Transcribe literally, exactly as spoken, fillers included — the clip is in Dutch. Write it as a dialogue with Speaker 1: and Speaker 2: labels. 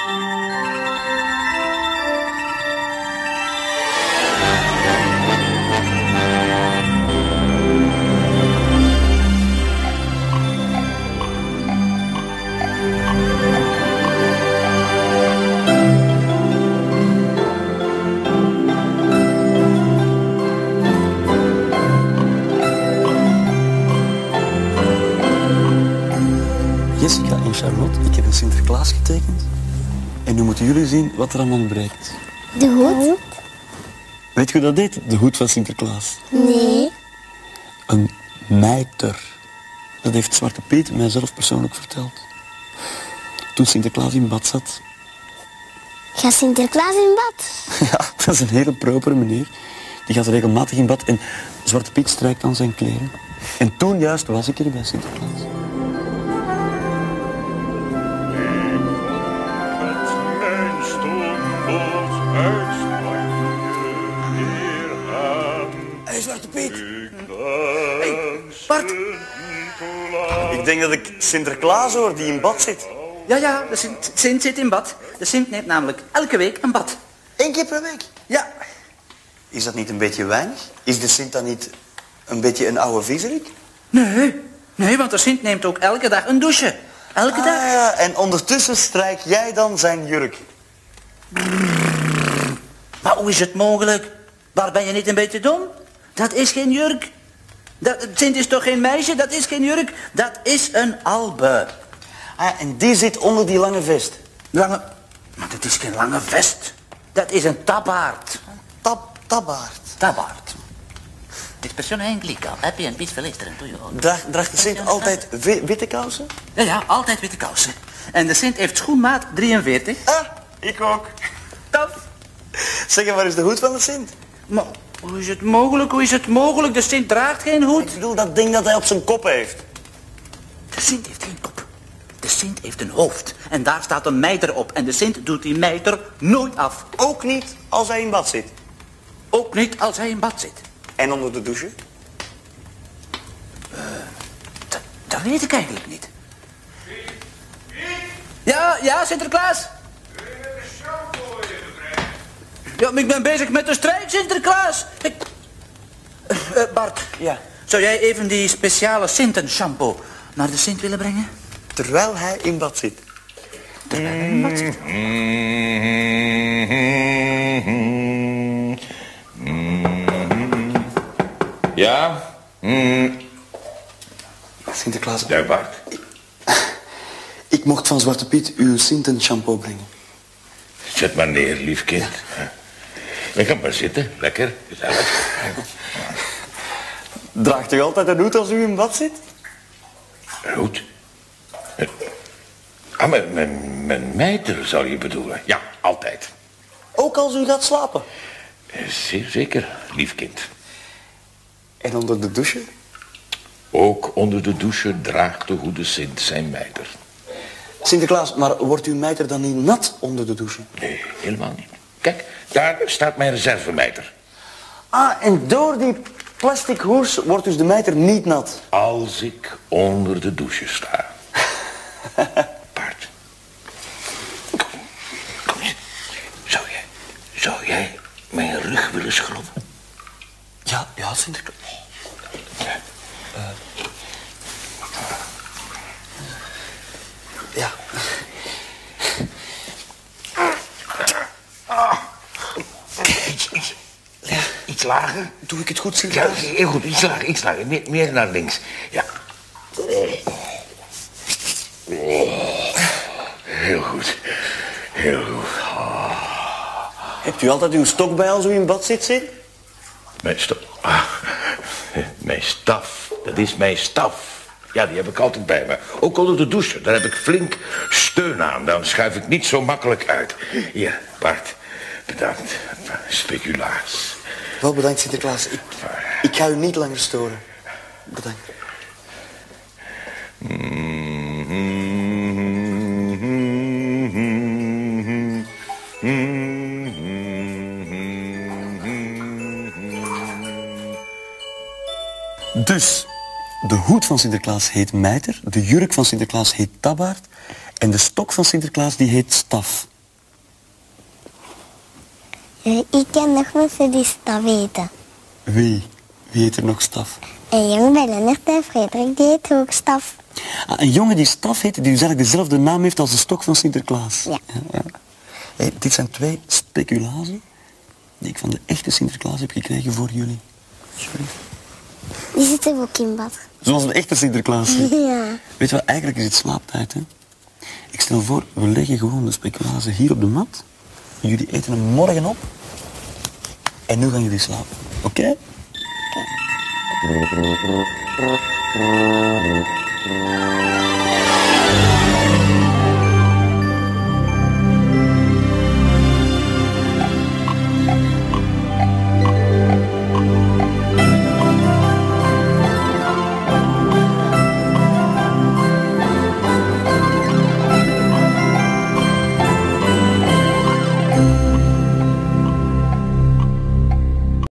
Speaker 1: Jessica en Charlotte, ik heb een Sinterklaas getekend. En nu moeten jullie zien wat er aan ontbreekt.
Speaker 2: De hoed?
Speaker 1: Weet je hoe dat heet? De hoed van Sinterklaas.
Speaker 2: Nee.
Speaker 1: Een mijter. Dat heeft Zwarte Piet mij zelf persoonlijk verteld. Toen Sinterklaas in bad zat.
Speaker 2: Gaat Sinterklaas in bad?
Speaker 1: Ja, dat is een hele propere meneer. Die gaat regelmatig in bad en Zwarte Piet strijkt aan zijn kleren. En toen juist was ik er bij Sinterklaas.
Speaker 3: Hey, Zwarte Piet. Hey, Bart.
Speaker 1: Ik denk dat ik Sinterklaas hoor die in bad zit.
Speaker 3: Ja, ja, de Sint, Sint zit in bad. De Sint neemt namelijk elke week een bad.
Speaker 1: Eén keer per week?
Speaker 3: Ja.
Speaker 1: Is dat niet een beetje weinig? Is de Sint dan niet een beetje een oude viezerik?
Speaker 3: Nee, nee, want de Sint neemt ook elke dag een douche. Elke
Speaker 1: Ah,
Speaker 3: dag.
Speaker 1: ja, en ondertussen strijk jij dan zijn jurk.
Speaker 3: Maar hoe is het mogelijk? Waar ben je niet een beetje dom? Dat is geen jurk. Dat, Sint is toch geen meisje? Dat is geen jurk. Dat is een albe.
Speaker 1: Ah, en die zit onder die lange vest.
Speaker 3: Lange... Maar dat is geen lange vest. Dat is een tabaard.
Speaker 1: Tab, tabaard.
Speaker 3: Tabaard.
Speaker 4: Dispersione in glica, happy and peaceful Easter to you.
Speaker 1: Draagt, draagt de Sint altijd wi- witte kousen?
Speaker 3: Ja, ja, altijd witte kousen. En de Sint heeft schoenmaat drieënveertig.
Speaker 1: Ah, ik ook.
Speaker 3: Tof.
Speaker 1: Zeg, waar is de hoed van de Sint?
Speaker 3: Maar hoe is het mogelijk? Hoe is het mogelijk? De Sint draagt geen hoed.
Speaker 1: Ik bedoel, dat ding dat hij op zijn kop heeft.
Speaker 3: De Sint heeft geen kop. De Sint heeft een hoofd. En daar staat een mijter op. En de Sint doet die mijter nooit af.
Speaker 1: Ook niet als hij in bad zit.
Speaker 3: Ook niet als hij in bad zit.
Speaker 1: En onder de douche?
Speaker 3: Dat, dat weet ik eigenlijk niet. Ja, ja, Sinterklaas? Ja, maar ik ben bezig met de strijd, Sinterklaas. Ik... Uh, Bart.
Speaker 1: Ja.
Speaker 3: Zou jij even die speciale Sinten-shampoo naar de Sint willen brengen?
Speaker 1: Terwijl hij in bad zit.
Speaker 3: Terwijl hij in bad zit.
Speaker 5: Ja? Mm.
Speaker 1: Sinterklaas.
Speaker 5: Ja, Bart.
Speaker 1: Ik mocht van Zwarte Piet uw Sinten shampoo brengen.
Speaker 5: Zet maar neer, lief kind. Je kan maar zitten. Lekker. Gezellig.
Speaker 1: Draagt u altijd een hoed als u in bad zit?
Speaker 5: Goed. Ah, mijn, mijn, mijn mijter zal je bedoelen. Ja, altijd.
Speaker 1: Ook als u gaat slapen?
Speaker 5: Zeer zeker, lief kind.
Speaker 1: En onder de douche?
Speaker 5: Ook onder de douche draagt de goede Sint zijn mijter.
Speaker 1: Sinterklaas, maar wordt uw mijter dan niet nat onder de douche?
Speaker 5: Nee, helemaal niet. Kijk, daar staat mijn reservemijter.
Speaker 1: Ah, en door die plastic hoers wordt dus de mijter niet nat?
Speaker 5: Als ik onder de douche sta. Bart. Kom, kom eens. Zou jij, zou jij mijn rug willen schrobben?
Speaker 1: Ja, ja, Sinterklaas.
Speaker 5: Ja.
Speaker 1: Uh, ja.
Speaker 5: Iets, iets, iets lager.
Speaker 1: Doe ik het goed,
Speaker 5: Ja,
Speaker 1: Sinterklaas?
Speaker 5: heel goed. Iets lager, iets lager. Meer, meer naar links. Ja. Heel goed. Heel goed.
Speaker 1: Hebt u altijd uw stok bij als u in bad zit, Sint?
Speaker 5: Mijn staf. Ah, mijn staf. Dat is mijn staf. Ja, die heb ik altijd bij me. Ook onder de douche. Daar heb ik flink steun aan. Dan schuif ik niet zo makkelijk uit. Hier, Bart. Bedankt. Speculaas.
Speaker 1: Wel bedankt, Sinterklaas. Ik, ik ga u niet langer storen. Bedankt. Dus, de hoed van Sinterklaas heet mijter, de jurk van Sinterklaas heet tabaard en de stok van Sinterklaas die heet staf.
Speaker 2: Eh, ik ken nog mensen die staf eten.
Speaker 1: Wie? Wie heet er nog Staf?
Speaker 2: Een jongen bij Lennart en Frederik die heet ook staf.
Speaker 1: Ah, een jongen die Staf heet, die dus eigenlijk dezelfde naam heeft als de stok van Sinterklaas.
Speaker 2: Ja.
Speaker 1: ja. Hey, dit zijn twee speculazen die ik van de echte Sinterklaas heb gekregen voor jullie. Sorry.
Speaker 2: Die zitten ook in bad.
Speaker 1: Zoals een echte Sinterklaas. hè?
Speaker 2: Ja.
Speaker 1: Weet je wat, eigenlijk is het slaaptijd, hè? Ik stel voor, we leggen gewoon de speculazen hier op de mat. Jullie eten hem morgen op. En nu gaan jullie slapen. Oké? Okay?